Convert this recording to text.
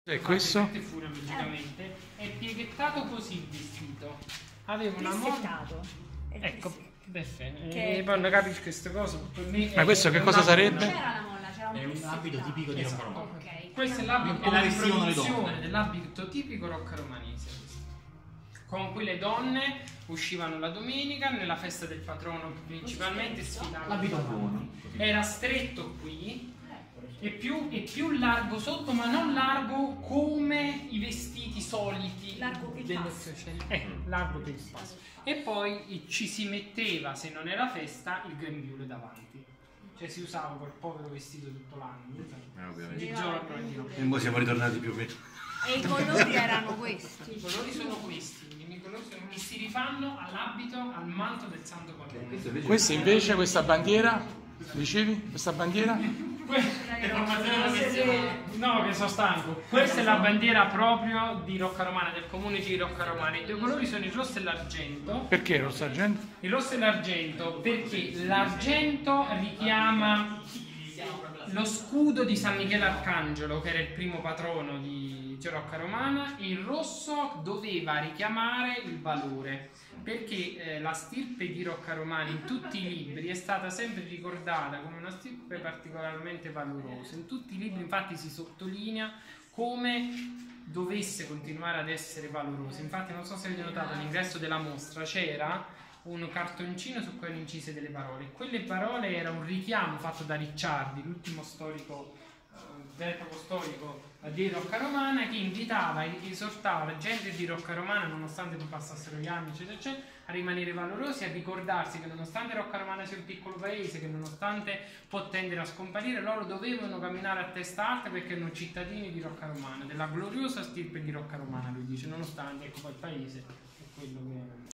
E questo? È pieghettato così il vestito. Aveva una moda. Ecco, perfetto. E poi non capisco queste cose. Per me ma questo che cosa sarebbe? C'era la molla, c'era un È un abito tipico di Rocca Romana. Ok. Questo è l'abito, è la riproduzione dell'abito tipico roccaromanese. Con cui le donne uscivano la domenica nella festa del patrono, principalmente sfidavano. L'abito buono. Era stretto qui e più largo sotto, ma non largo come i vestiti soliti. Largo che il passo. Largo che il passo. E poi ci si metteva, se non era festa, il grembiule davanti. Cioè si usava quel povero vestito tutto l'anno. Di giorno e di notte. E poi siamo ritornati più o meno. E i colori erano questi. I colori sono questi, che si rifanno all'abito, al manto del santo patrono. Questa invece, questa bandiera, dicevi? Questa bandiera? No, che sono stanco. Questa è la bandiera proprio di Rocca Romana, del comune di Rocca Romana. I due colori sono il rosso e l'argento. Perché rosso argento? Il rosso e l'argento perché l'argento richiama lo scudo di San Michele Arcangelo, che era il primo patrono di Rocca Romana. Il rosso doveva richiamare il valore, perché la stirpe di Rocca Romana in tutti i libri è stata sempre ricordata come una stirpe particolarmente valorosa. In tutti i libri infatti si sottolinea come dovesse continuare ad essere valorosa. Infatti non so se avete notato, all'ingresso della mostra c'era un cartoncino su cui erano incise delle parole. Quelle parole era un richiamo fatto da Ricciardi, l'ultimo storico, vero storico di Rocca Romana, che invitava e esortava la gente di Rocca Romana, nonostante non passassero gli anni, eccetera, eccetera, a rimanere valorosi, a ricordarsi che nonostante Rocca Romana sia un piccolo paese, che nonostante può tendere a scomparire, loro dovevano camminare a testa alta perché erano cittadini di Rocca Romana, della gloriosa stirpe di Rocca Romana, lui dice, nonostante, ecco, poi il paese è quello che